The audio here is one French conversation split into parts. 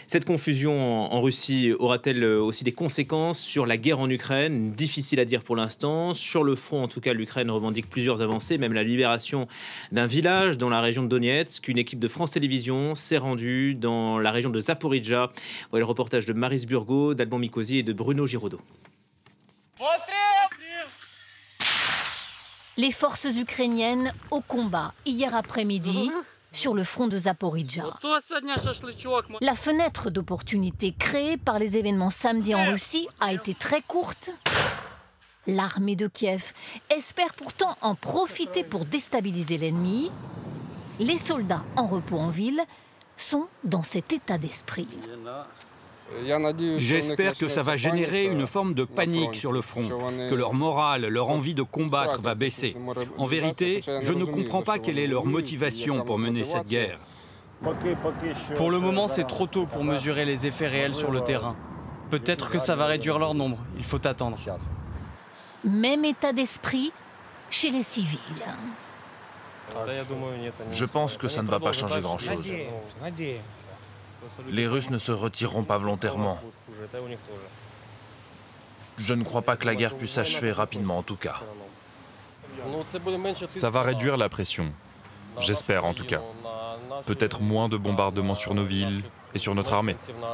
Cette confusion en Russie aura-t-elle aussi des conséquences sur la guerre en Ukraine? Difficile à dire pour l'instant. Sur le front, en tout cas, l'Ukraine revendique plusieurs avancées, même la libération d'un village dans la région de Donetsk. Une équipe de France Télévisions s'est rendue dans la région de Zaporijjia. Voilà le reportage de Maris Burgot, d'Alban Mikosi et de Bruno Giraudot. Les forces ukrainiennes au combat hier après-midi sur le front de Zaporijjia. La fenêtre d'opportunité créée par les événements samedi en Russie a été très courte. L'armée de Kiev espère pourtant en profiter pour déstabiliser l'ennemi. Les soldats en repos en ville sont dans cet état d'esprit. J'espère que ça va générer une forme de panique sur le front, que leur morale, leur envie de combattre va baisser. En vérité, je ne comprends pas quelle est leur motivation pour mener cette guerre. Pour le moment, c'est trop tôt pour mesurer les effets réels sur le terrain. Peut-être que ça va réduire leur nombre, il faut attendre. Même état d'esprit chez les civils. Je pense que ça ne va pas changer grand-chose. Les Russes ne se retireront pas volontairement. Je ne crois pas que la guerre puisse s'achever rapidement, en tout cas. Ça va réduire la pression. J'espère, en tout cas. Peut-être moins de bombardements sur nos villes et sur notre armée.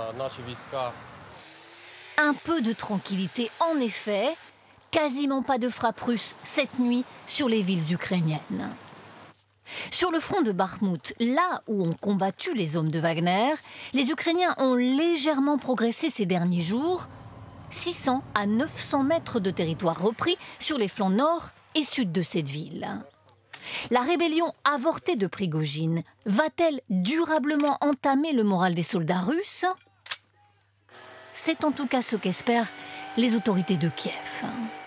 Un peu de tranquillité, en effet. Quasiment pas de frappes russes cette nuit sur les villes ukrainiennes. Sur le front de Bakhmout, là où ont combattu les hommes de Wagner, les Ukrainiens ont légèrement progressé ces derniers jours. 600 à 900 mètres de territoire repris sur les flancs nord et sud de cette ville. La rébellion avortée de Prigojine va-t-elle durablement entamer le moral des soldats russes? C'est en tout cas ce qu'espèrent les autorités de Kiev.